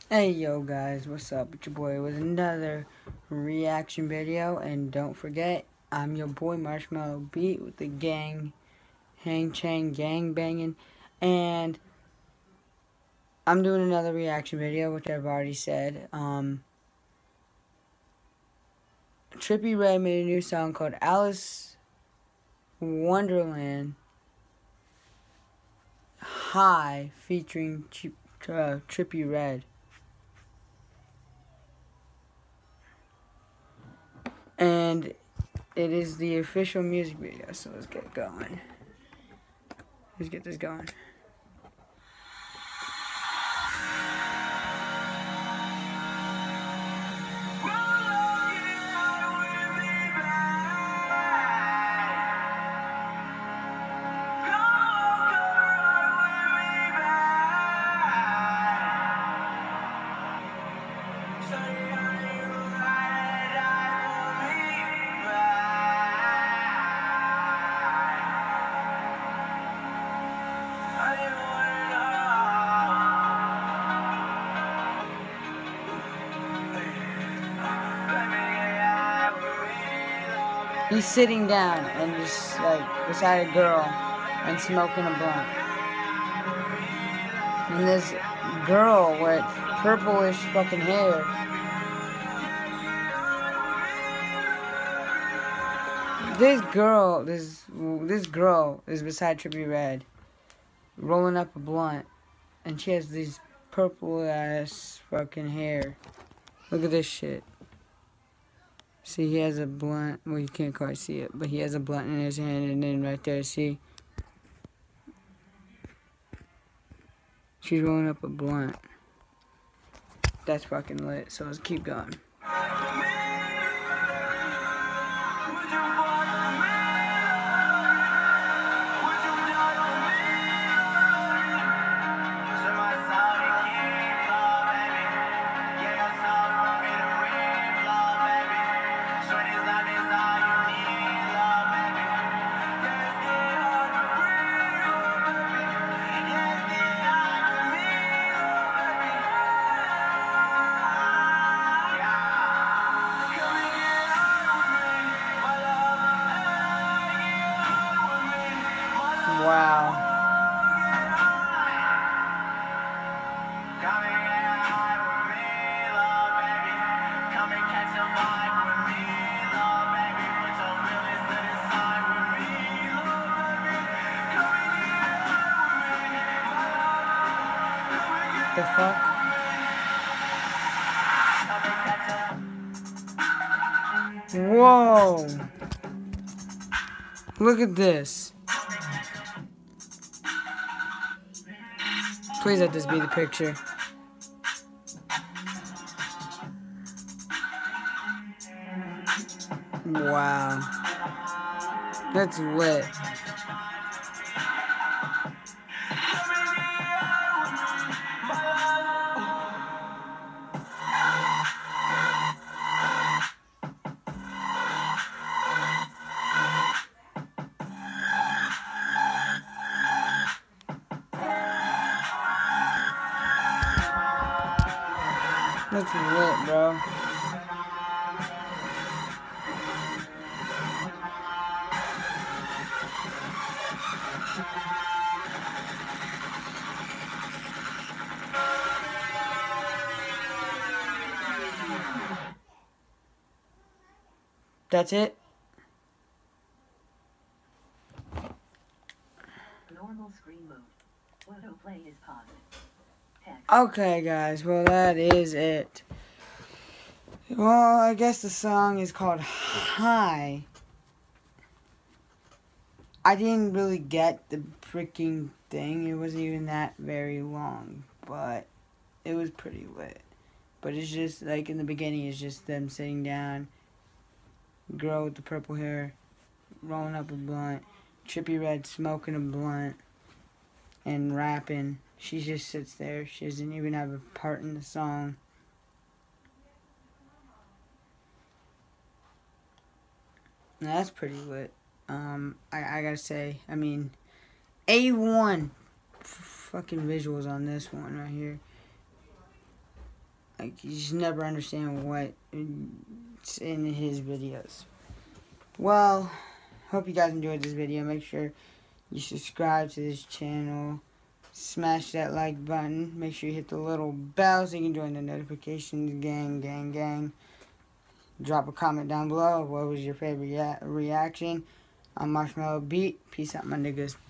Hey yo guys, what's up? It's your boy with another reaction video, and don't forget, I'm your boy Marshmallow Beat with the gang, hang chang gang banging, and I'm doing another reaction video, which I've already said. Trippie Redd made a new song called Alice Wonderland High featuring Trippie Redd. And it is the official music video, so let's get going. Let's get this going. He's sitting down and just like beside a girl and smoking a blunt. And this girl with purplish fucking hair. This girl is beside Trippie Redd, rolling up a blunt, and she has these purple ass fucking hair. Look at this shit. See, he has a blunt. Well, you can't quite see it, but he has a blunt in his hand, and then right there, see? She's rolling up a blunt. That's fucking lit, so let's keep going. Wow. The fuck? Whoa. Look at this. Please let this be the picture. Wow. That's lit. That's lit, bro. That's it? Normal screen mode. Autoplay is paused. Text. Okay, guys. Well, that is it. Well, I guess the song is called High. I didn't really get the freaking thing. It wasn't even that very long, but it was pretty lit. But it's just like in the beginning, it's just them sitting down, girl with the purple hair, rolling up a blunt, Trippie Redd smoking a blunt, and rapping. She just sits there. She doesn't even have a part in the song. And that's pretty lit. I gotta say, I mean, A1 fucking visuals on this one right here. Like, you just never understand what's in his videos. Well, hope you guys enjoyed this video. Make sure you subscribe to this channel. Smash that like button. Make sure you hit the little bell so you can join the notifications. Gang. Drop a comment down below. What was your favorite reaction? I'm Marshmallow Beat. Peace out, my niggas.